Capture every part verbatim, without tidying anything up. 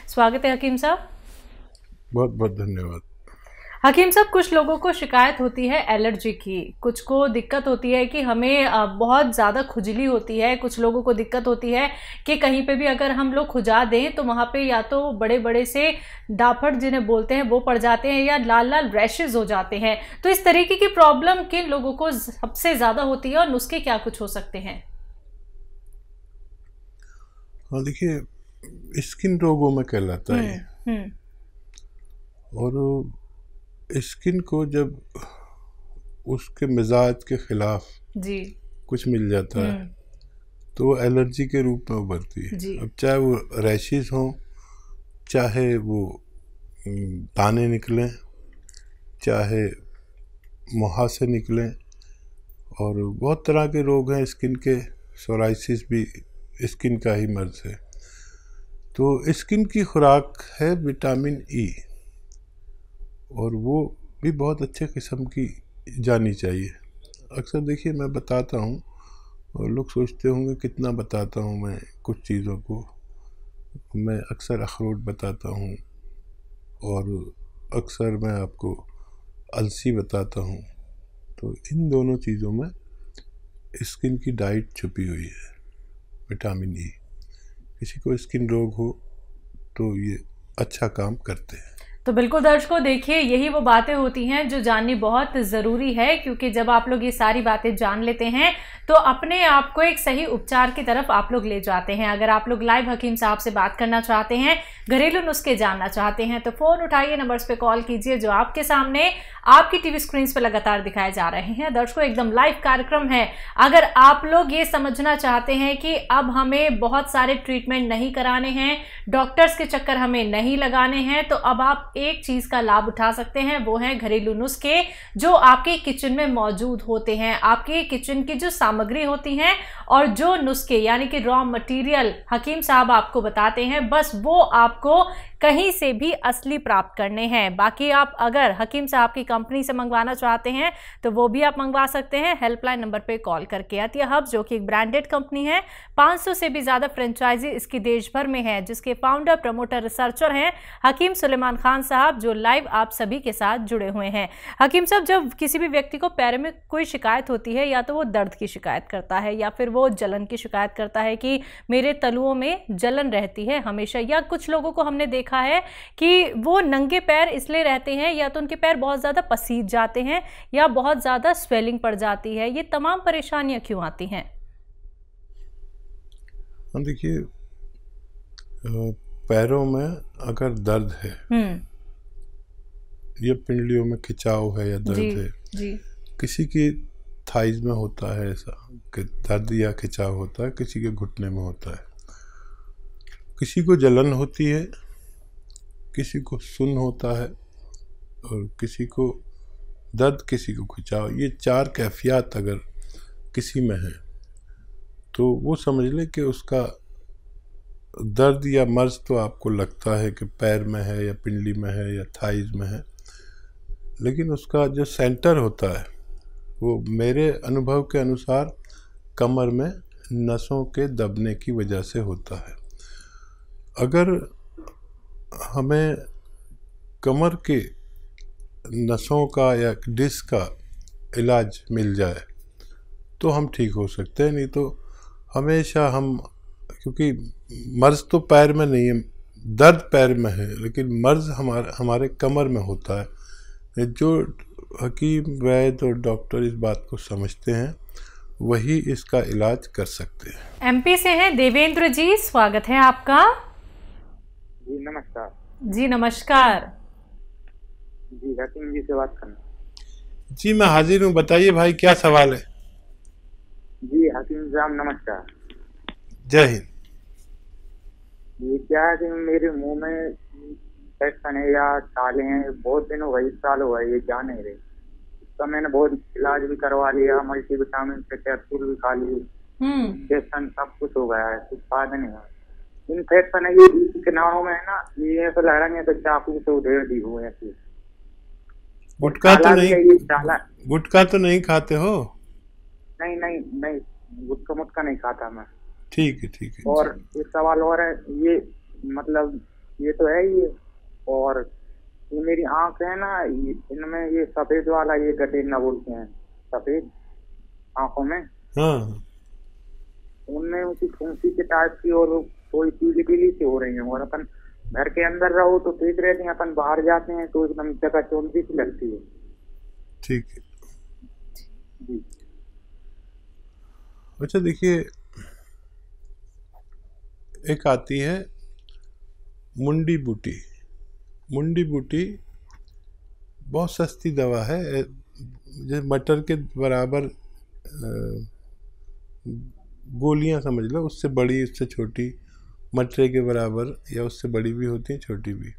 स्वागत है हकीम साहब। बहुत बहुत धन्यवाद। हकीम साहब, कुछ लोगों को शिकायत होती है एलर्जी की, कुछ को दिक्कत होती है कि हमें बहुत ज़्यादा खुजली होती है, कुछ लोगों को दिक्कत होती है कि कहीं पे भी अगर हम लोग खुजा दें तो वहाँ पे या तो बड़े बड़े से डाफड़ जिन्हें बोलते हैं वो पड़ जाते हैं या लाल लाल रैशेज हो जाते हैं। तो इस तरीके की प्रॉब्लम किन लोगों को सबसे ज़्यादा होती है और नुस्खे क्या कुछ हो सकते हैं? हाँ, देखिए, स्किन रोगों में कहलाता है ये। और स्किन को जब उसके मिजाज के खिलाफ जी कुछ मिल जाता है तो वो एलर्जी के रूप में उभरती है। अब चाहे वो रैशेस हों, चाहे वो दाने निकलें, चाहे मुहासे निकलें, और बहुत तरह के रोग हैं स्किन के। सोराइसिस भी स्किन का ही मर्ज है। तो स्किन की खुराक है विटामिन ई, और वो भी बहुत अच्छे किस्म की जानी चाहिए। अक्सर देखिए मैं बताता हूँ और लोग सोचते होंगे कितना बताता हूँ मैं कुछ चीज़ों को। मैं अक्सर अखरोट बताता हूँ और अक्सर मैं आपको अलसी बताता हूँ। तो इन दोनों चीज़ों में स्किन की डाइट छुपी हुई है, विटामिन ई। किसी को स्किन रोग हो तो ये अच्छा काम करते हैं। तो बिल्कुल दर्शकों, देखिए यही वो बातें होती हैं जो जाननी बहुत ज़रूरी है, क्योंकि जब आप लोग ये सारी बातें जान लेते हैं तो अपने आप को एक सही उपचार की तरफ आप लोग ले जाते हैं। अगर आप लोग लाइव हकीम साहब से बात करना चाहते हैं, घरेलू नुस्खे जानना चाहते हैं, तो फ़ोन उठाइए, नंबर्स पे कॉल कीजिए जो आपके सामने आपकी टीवी स्क्रीन पे लगातार दिखाए जा रहे हैं। दर्शकों, एकदम लाइव कार्यक्रम है। अगर आप लोग ये समझना चाहते हैं कि अब हमें बहुत सारे ट्रीटमेंट नहीं कराने हैं, डॉक्टर्स के चक्कर हमें नहीं लगाने हैं, तो अब आप एक चीज का लाभ उठा सकते हैं, वो है घरेलू नुस्खे जो आपके किचन में मौजूद होते हैं। आपके किचन की जो सामग्री होती हैं और जो नुस्खे यानी कि रॉ मटेरियल हकीम साहब आपको बताते हैं, बस वो आपको कहीं से भी असली प्राप्त करने हैं। बाकी आप अगर हकीम साहब की कंपनी से मंगवाना चाहते हैं तो वो भी आप मंगवा सकते हैं हेल्पलाइन नंबर पे कॉल करके। अतिया हब जो कि एक ब्रांडेड कंपनी है, पाँच सौ से भी ज्यादा फ्रेंचाइजी इसकी देश भर में है, जिसके फाउंडर, प्रमोटर, रिसर्चर हैं हकीम सुलेमान खान साहब, जो लाइव आप सभी के साथ जुड़े हुए हैं। हकीम साहब, जब किसी भी व्यक्ति को पैर में कोई शिकायत होती है, या तो वो दर्द की शिकायत करता है या फिर वो जलन की शिकायत करता है कि मेरे तलुओं में जलन रहती है हमेशा, या कुछ लोगों को हमने देखा है कि वो नंगे पैर इसलिए रहते हैं या तो उनके पैर बहुत ज्यादा पसीज जाते हैं या बहुत ज्यादा स्वेलिंग पड़ जाती है। ये तमाम परेशानियां क्यों आती हैं? देखिए, पैरों में अगर दर्द है या पिंडलियों में खिंचाव है या दर्द जी, है जी। किसी की थाइज में होता है ऐसा कि दर्द या खिंचाव होता है, किसी के घुटने में होता है, किसी को जलन होती है, किसी को सुन्न होता है और किसी को दर्द, किसी को खिंचाव। ये चार कैफियत अगर किसी में है तो वो समझ ले कि उसका दर्द या मर्ज तो आपको लगता है कि पैर में है या पिंडली में है या थाइज में है, लेकिन उसका जो सेंटर होता है वो मेरे अनुभव के अनुसार कमर में नसों के दबने की वजह से होता है। अगर हमें कमर के नसों का या डिस्क का इलाज मिल जाए तो हम ठीक हो सकते हैं, नहीं तो हमेशा हम, क्योंकि मर्ज तो पैर में नहीं है, दर्द पैर में है, लेकिन मर्ज हमारे हमारे कमर में होता है। जो हकीम, वैद्य और डॉक्टर इस बात को समझते हैं वही इसका इलाज कर सकते हैं। एमपी से हैं देवेंद्र जी, स्वागत है आपका। जी नमस्कार। जी नमस्कार। जी हकीम जी से बात करना। जी मैं हाजिर हूँ, बताइए भाई क्या सवाल है। जी हकीम साहब नमस्कार। जय हिंद। ये क्या है कि मेरे मुंह में इन्फेक्शन है या छाले हैं, बहुत दिन हो गए, साल हो गए, ये जा नहीं रहे। इसका मैंने बहुत इलाज भी करवा लिया, मल्टीविटामिन के कैप्सूल भी खा लिए, इंजेक्शन सब कुछ हो गया है, कुछ फायदा नहीं हुआ। इन्फेक्शन है ये किनारों में है ना, ये ऐसा लग रहा है तो चाकू से उधेड़ दी हुए हैं। गुटखा तो नहीं, गुटखा तो नहीं खाते हो? नहीं नहीं नहीं, गुटखा मुटका नहीं खाता मैं। ठीक है ठीक है। और एक सवाल और है, ये मतलब ये तो है ही। और ये मेरी आंख है ना, इनमें ये सफेद वाला ये गटेना बोलते हैं, सफेद आंखों में, हाँ उनमें उनकी फुंसी के टाइप की और कोई पीली पीली सी हो रही है। और अपन घर के अंदर रहो तो ठीक रहते हैं, अपन बाहर जाते हैं तो एकदम जगह चौंधी सी लगती है। ठीक है जी। अच्छा देखिए, एक आती है मुंडी बूटी। मुंडी बूटी बहुत सस्ती दवा है, जैसे मटर के बराबर गोलियां समझ लो, उससे बड़ी उससे छोटी, मटरे के बराबर या उससे बड़ी भी होती हैं, छोटी भी।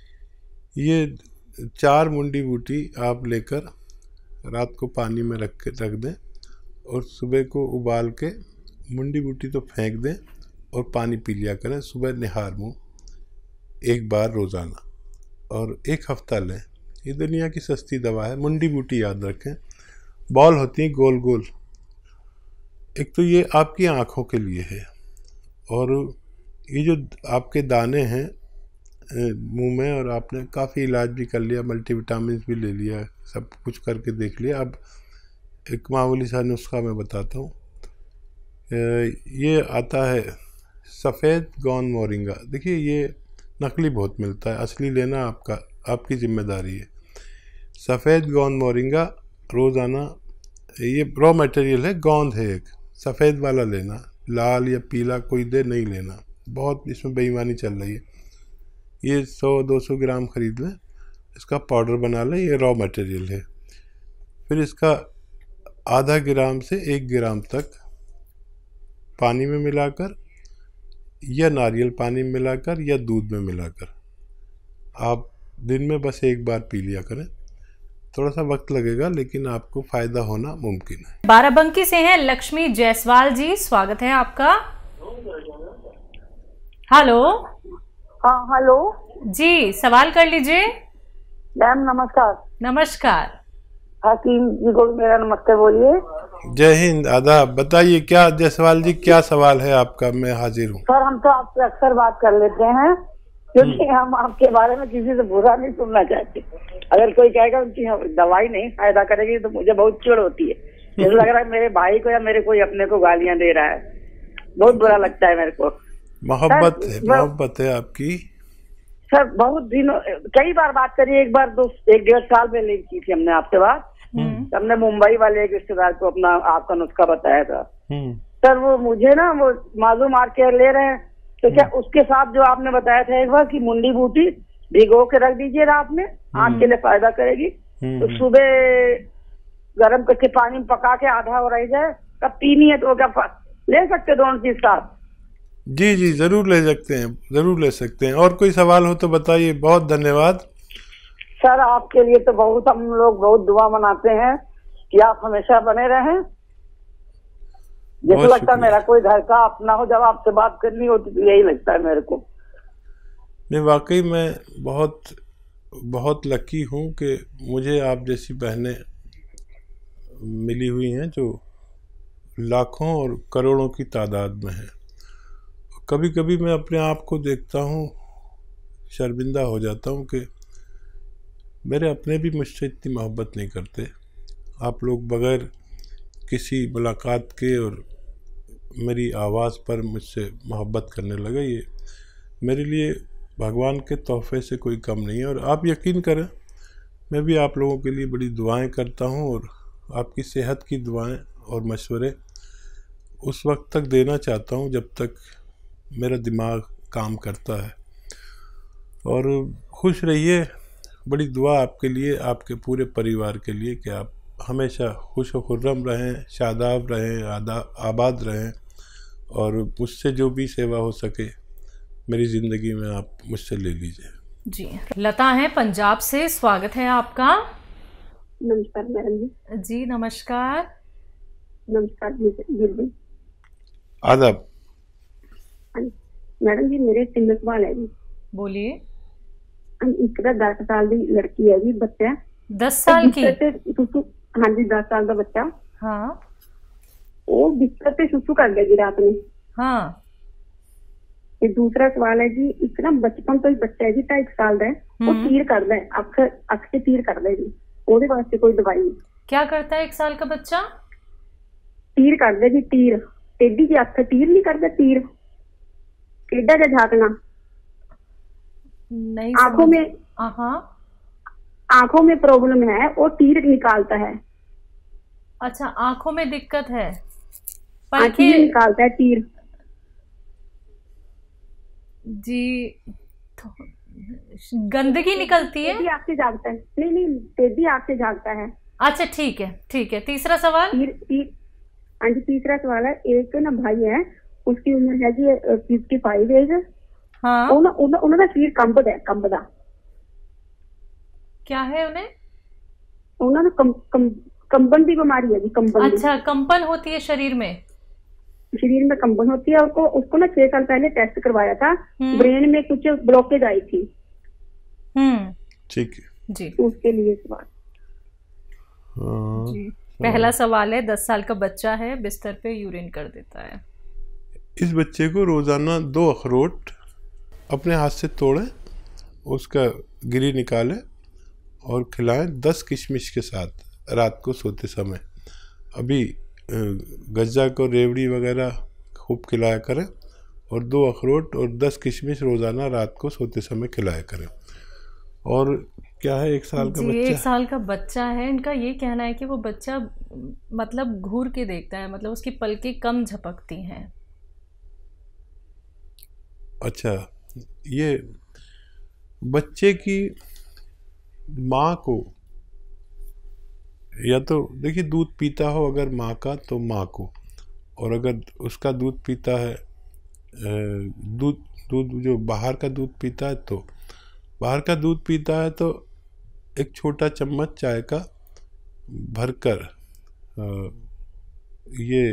ये चार मुंडी बूटी आप लेकर रात को पानी में रख के रख दें और सुबह को उबाल के मुंडी बूटी तो फेंक दें और पानी पी लिया करें सुबह निहार मुँह एक बार रोज़ाना, और एक हफ्ता लें। ये दुनिया की सस्ती दवा है। मुंडी बूटी याद रखें, बॉल होती हैं गोल गोल। एक तो ये आपकी आँखों के लिए है, और ये जो आपके दाने हैं मुंह में, और आपने काफ़ी इलाज भी कर लिया, मल्टीविटामिन भी ले लिया, सब कुछ करके देख लिया। अब एक मामूली सा नुस्खा मैं बताता हूँ। ये आता है सफ़ेद गोंद मोरिंगा। देखिए ये नकली बहुत मिलता है, असली लेना आपका आपकी जिम्मेदारी है। सफ़ेद गोंद मोरिंगा रोज़ाना, ये रॉ मटेरियल है, गोंद है एक, सफ़ेद वाला लेना, लाल या पीला कोई दे नहीं लेना, बहुत इसमें बेईमानी चल रही है। ये सौ दो सौ ग्राम ख़रीद लें, इसका पाउडर बना लें, ये रॉ मटेरियल है। फिर इसका आधा ग्राम से एक ग्राम तक पानी में मिलाकर या नारियल पानी में मिलाकर या दूध में मिलाकर आप दिन में बस एक बार पी लिया करें। थोड़ा सा वक्त लगेगा लेकिन आपको फ़ायदा होना मुमकिन है। बाराबंकी से हैं लक्ष्मी जायसवाल जी, स्वागत है आपका। हेलो। हाँ हेलो जी, सवाल कर लीजिए। मैम नमस्कार। नमस्कार। हकीम जी को मेरा नमस्ते बोलिए। जय हिंद, आदाब। बताइए क्या जायसवाल जी, क्या सवाल है आपका? मैं हाजिर हूँ। सर हम तो आपसे अक्सर बात कर लेते हैं, क्योंकि हम आपके बारे में किसी से बुरा नहीं सुनना चाहते। अगर कोई कहेगा उनकी दवाई नहीं फायदा करेगी तो मुझे बहुत चिढ़ होती है। मुझे लग रहा है मेरे भाई को या मेरे कोई अपने को गालियां दे रहा है, बहुत बुरा लगता है मेरे को। मोहब्बत है, मोहब्बत है आपकी। सर बहुत दिनों कई बार बात करी, एक बार दो एक डेढ़ साल पहले की थी हमने आपसे बात। हमने मुंबई वाले एक रिश्तेदार को अपना आपका नुस्खा बताया था। सर वो मुझे ना वो मालूम आर केयर ले रहे हैं, तो क्या उसके साथ जो आपने बताया था एक बार कि मुंडी बूटी भिगो के रख दीजिए रात में, आँख के लिए फायदा करेगी, तो सुबह गर्म करके पानी में पका के आधा हो रह जाए तब पीनी है, तो क्या ले सकते दोनों चीज साथ? जी जी जरूर ले सकते हैं, जरूर ले सकते हैं। और कोई सवाल हो तो बताइए। बहुत धन्यवाद सर, आपके लिए तो बहुत हम लोग बहुत दुआ मनाते हैं कि आप हमेशा बने रहें। जैसे लगता है मेरा कोई घर का अपना हो, जब आपसे बात करनी होती तो यही लगता है मेरे को। नहीं, वाकई मैं बहुत बहुत लकी हूँ कि मुझे आप जैसी बहनें मिली हुई हैं जो लाखों और करोड़ों की तादाद में हैं। कभी कभी मैं अपने आप को देखता हूँ, शर्मिंदा हो जाता हूँ कि मेरे अपने भी मुझसे इतनी मोहब्बत नहीं करते। आप लोग बग़ैर किसी मुलाकात के और मेरी आवाज़ पर मुझसे मोहब्बत करने लगे, ये मेरे लिए भगवान के तोहफे से कोई कम नहीं है। और आप यकीन करें, मैं भी आप लोगों के लिए बड़ी दुआएं करता हूं, और आपकी सेहत की दुआएं और मशवरे उस वक्त तक देना चाहता हूं जब तक मेरा दिमाग काम करता है। और खुश रहिए, बड़ी दुआ आपके लिए, आपके पूरे परिवार के लिए कि आप हमेशा खुश व खुर्रम रहें, शादाब रहें, आबाद रहें, और मुझसे जो भी सेवा हो सके मेरी ज़िंदगी में आप मुझसे ले लीजिए। जी, लता है पंजाब से, स्वागत है आपका। नमस्कार मैडम जी। जी नमस्कार। नमस्कार जी। आदाब। मैडम जी मेरे तीन सवाल है जी। बोलिए। एक दस साल की लड़की है जी, बच्चा दस साल की? हाँ जी दस साल का बच्चा। हाँ। वो बिस्तर पे सुसु कर गया जी रात में। हाँ। ਤੇ ਦੂਸਰਾ ਸਵਾਲ ਹੈ ਜੀ, ਇੱਕ ਨਾ ਬਚਪਨ ਤੋਂ ਹੀ ਬੱਚਾ ਹੈ ਜੀ ਢਾਈ ਸਾਲ ਦਾ, ਉਹ तीर करता है, ਅੱਖ ਅੱਖ से तीर करता है जी, ਉਹਦੇ ਵਾਸਤੇ ਕੋਈ ਦਵਾਈ? क्या करता है एक साल का बच्चा? तीर करता जी, तीर टेढ़ी जी अख, तीर नहीं करता, तीर टेढ़ा जा झांकना नहीं, आंखों में, हाँ आंखों में प्रॉब्लम है, वो तीर निकालता है। अच्छा, आंखों में दिक्कत है, तीर निकालता है, तीर जी। गंदगी निकलती है, आंख से झांकता है, नहीं नहीं टेढ़ी आंख से झांकता है। अच्छा ठीक है ठीक है। तीसरा सवाल? तीर तीर हाँ जी, तीसरा सवाल है, एक ना भाई है, उसकी उम्र है जी फिफ्टी फाइव एज, हाँ उन्होंने सिर कंबदा है, कंबदा क्या है उन्हें? उन्होंने कम, कम, कंबन की बीमारी है जी, कंबन। अच्छा, कंपन होती है शरीर में? शरीर में कंबन होती है। उसको उसको ना छह साल पहले टेस्ट करवाया था, ब्रेन में कुछ ब्लॉकेज आई थी। हम्म ठीक है जी, उसके लिए सवाल जी। पहला सवाल है, दस साल का बच्चा है, बिस्तर पे यूरिन कर देता है। इस बच्चे को रोजाना दो अखरोट अपने हाथ से तोड़ें, उसका गिरी निकालें और खिलाएं दस किशमिश के साथ रात को सोते समय। अभी गज्जा को रेवड़ी वगैरह खूब खिलाया करें और दो अखरोट और दस किशमिश रोज़ाना रात को सोते समय खिलाया करें। और क्या है, एक साल का जी, बच्चा एक साल का बच्चा है, इनका ये कहना है कि वो बच्चा मतलब घूर के देखता है, मतलब उसकी पलकें कम झपकती हैं। अच्छा, ये बच्चे की माँ को, या तो देखिए दूध पीता हो अगर माँ का तो माँ को, और अगर उसका दूध पीता है, दूध दूध जो बाहर का दूध पीता है तो बाहर का दूध पीता है तो एक छोटा चम्मच चाय का भरकर ये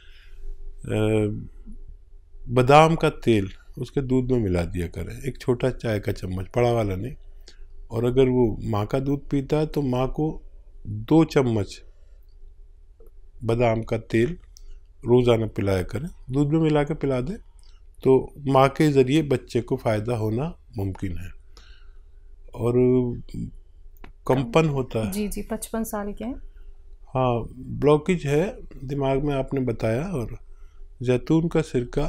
बादाम का तेल उसके दूध में मिला दिया करें, एक छोटा चाय का चम्मच, बड़ा वाला नहीं। और अगर वो माँ का दूध पीता है तो माँ को दो चम्मच बादाम का तेल रोज़ाना पिलाया करें, दूध में मिला के पिला दें तो माँ के ज़रिए बच्चे को फ़ायदा होना मुमकिन है। और कंपन होता है, जी जी, पचपन साल के हैं। हाँ, ब्लॉकेज है दिमाग में आपने बताया। और जैतून का सिरका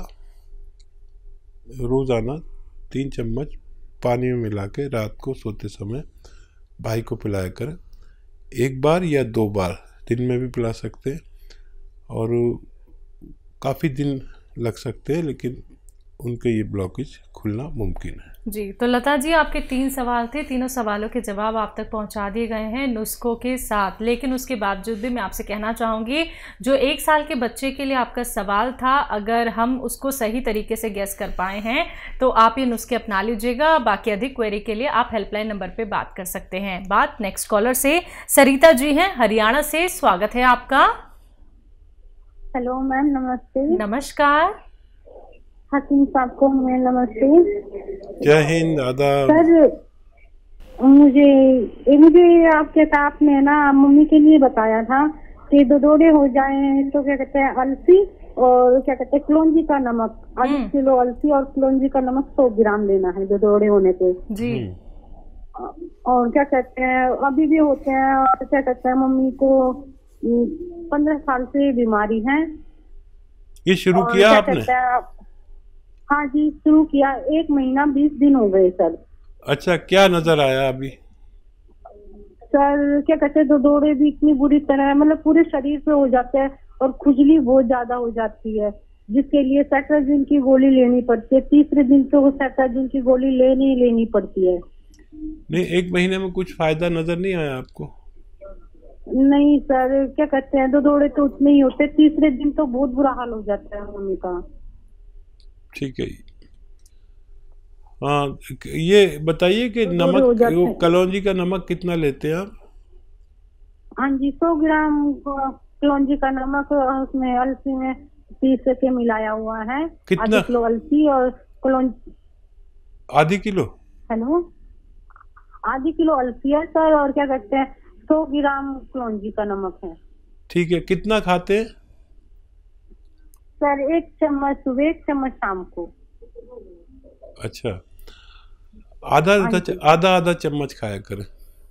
रोज़ाना तीन चम्मच पानी में मिला के रात को सोते समय भाई को पिलाया करें, एक बार या दो बार दिन में भी पिला सकते हैं। और काफ़ी दिन लग सकते हैं लेकिन उनके ये ब्लॉकेज खुलना मुमकिन है। जी, तो लता जी, आपके तीन सवाल थे, तीनों सवालों के जवाब आप तक पहुंचा दिए गए हैं नुस्खों के साथ। लेकिन उसके बावजूद भी मैं आपसे कहना चाहूँगी, जो एक साल के बच्चे के लिए आपका सवाल था, अगर हम उसको सही तरीके से गैस कर पाए हैं तो आप ये नुस्खे अपना लीजिएगा। बाकी अधिक क्वेरी के लिए आप हेल्पलाइन नंबर पर बात कर सकते हैं। बात नेक्स्ट कॉलर से सरिता जी हैं हरियाणा से, स्वागत है आपका। हेलो मैम, नमस्ते। नमस्कार। हकीम साहब को मैं नमस्ते। जय हिंद, आदाब। सर मुझे मुझे आपके साथ में ना मम्मी के लिए बताया था कि दो दौरे हो जाएं तो क्या कहते हैं अलसी और क्या कहते हैं कलौंजी का नमक, आधा किलो अलसी और कलौंजी का नमक सौ ग्राम लेना है दो दौरे होने पे जी। और क्या कहते हैं अभी भी होते हैं, और क्या कहते हैं मम्मी को पंद्रह साल से बीमारी है। ये शुरू किया आपने? हाँ जी, शुरू किया, एक महीना बीस दिन हो गए सर। अच्छा, क्या नजर आया अभी? सर क्या कहते हैं दो दौरे भी इतनी बुरी तरह मतलब पूरे शरीर पे हो जाते हैं और खुजली बहुत ज्यादा हो जाती है, जिसके लिए सेट्राजिन की गोली लेनी पड़ती है। तीसरे दिन तो सेट्राजिन की गोली लेनी ही लेनी पड़ती है। नहीं, एक महीने में कुछ फायदा नजर नहीं आया आपको? नहीं सर, क्या कहते हैं दो दौरे तो उतने ही होते, तीसरे दिन तो बहुत बुरा हाल हो जाता है मम्मी का। ठीक है। हाँ, ये बताइए कि तो नमक, कलौंजी का नमक कितना लेते हैं आप? हाँ जी, सौ ग्राम कलौंजी का नमक, उसमें अलसी में पीस के मिलाया हुआ है। कितना? आधी किलो अलसी और कलौंजी। आधी किलो? हेलो, आधी किलो अलसी है सर, और क्या कहते हैं सौ ग्राम कलौंजी का नमक है। ठीक है, कितना खाते हैं सर? एक चम्मच सुबह, एक चम्मच शाम को। अच्छा, आधा आधा आधा आधा चम्मच खाया करें,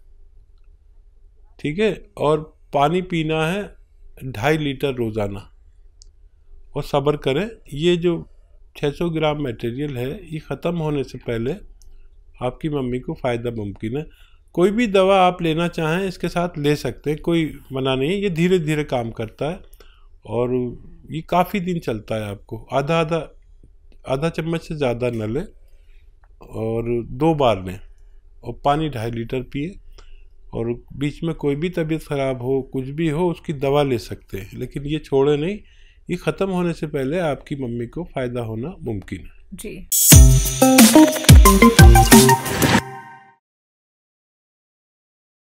ठीक है। और पानी पीना है ढाई लीटर रोज़ाना। और सब्र करें, ये जो छह सौ ग्राम मटेरियल है ये ख़त्म होने से पहले आपकी मम्मी को फ़ायदा मुमकिन है। कोई भी दवा आप लेना चाहें इसके साथ ले सकते हैं, कोई मना नहीं है। ये धीरे धीरे काम करता है और ये काफ़ी दिन चलता है। आपको आधा आधा आधा चम्मच से ज़्यादा न लें और दो बार लें, और पानी ढाई लीटर पिए। और बीच में कोई भी तबीयत ख़राब हो, कुछ भी हो, उसकी दवा ले सकते हैं, लेकिन ये छोड़े नहीं। ये ख़त्म होने से पहले आपकी मम्मी को फ़ायदा होना मुमकिन है। जी।